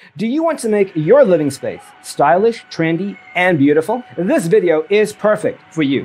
Do you want to make your living space stylish, trendy, and beautiful? This video is perfect for you.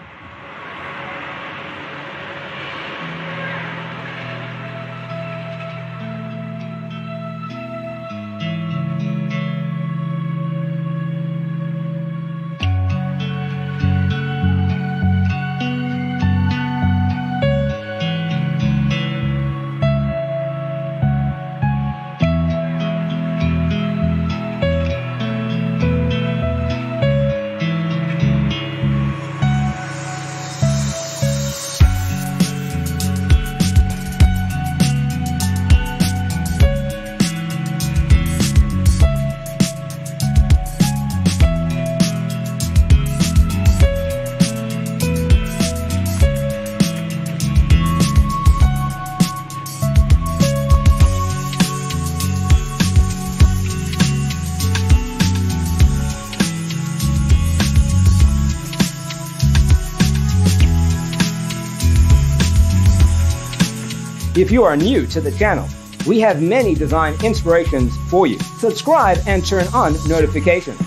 If you are new to the channel, we have many design inspirations for you. Subscribe and turn on notifications.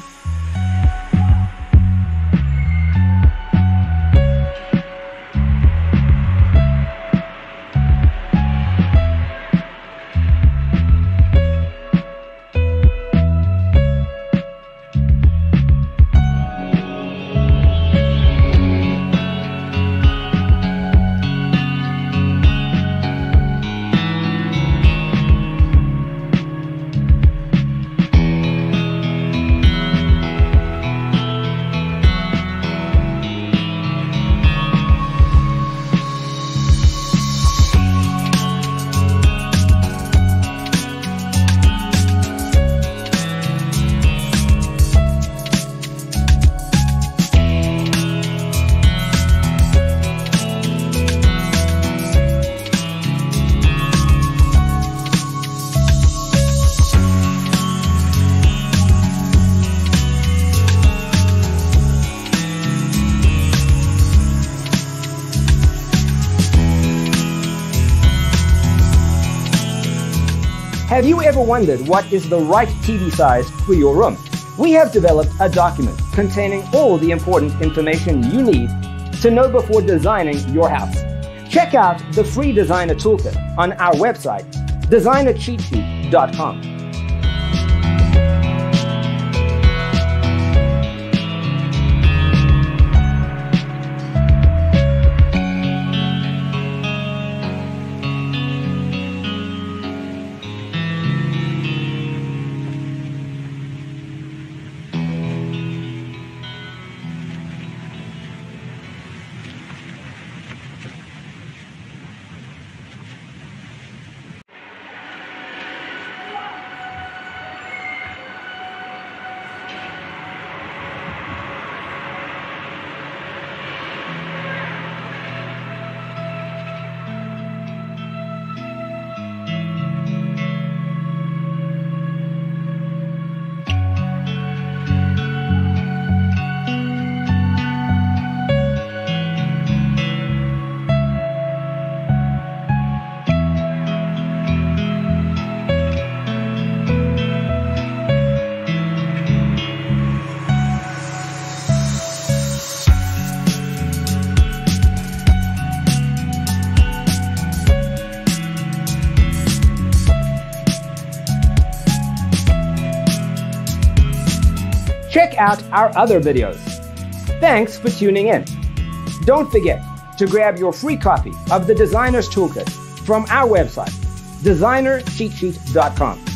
Have you ever wondered what is the right TV size for your room? We have developed a document containing all the important information you need to know before designing your house. Check out the free designer toolkit on our website, designercheatsheet.com. Check out our other videos. Thanks for tuning in. Don't forget to grab your free copy of the Designer's Toolkit from our website, designercheatsheet.com.